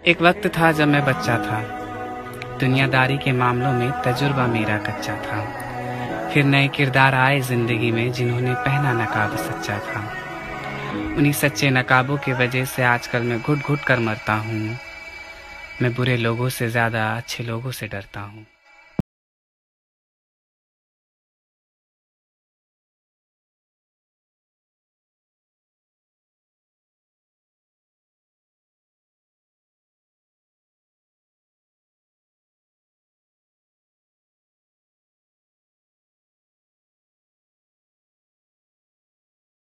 एक वक्त था जब मैं बच्चा था, दुनियादारी के मामलों में तजुर्बा मेरा कच्चा था। फिर नए किरदार आए जिंदगी में जिन्होंने पहना नकाब सच्चा था। उन्हीं सच्चे नकाबों की वजह से आजकल मैं घुट घुट कर मरता हूँ। मैं बुरे लोगों से ज़्यादा अच्छे लोगों से डरता हूँ।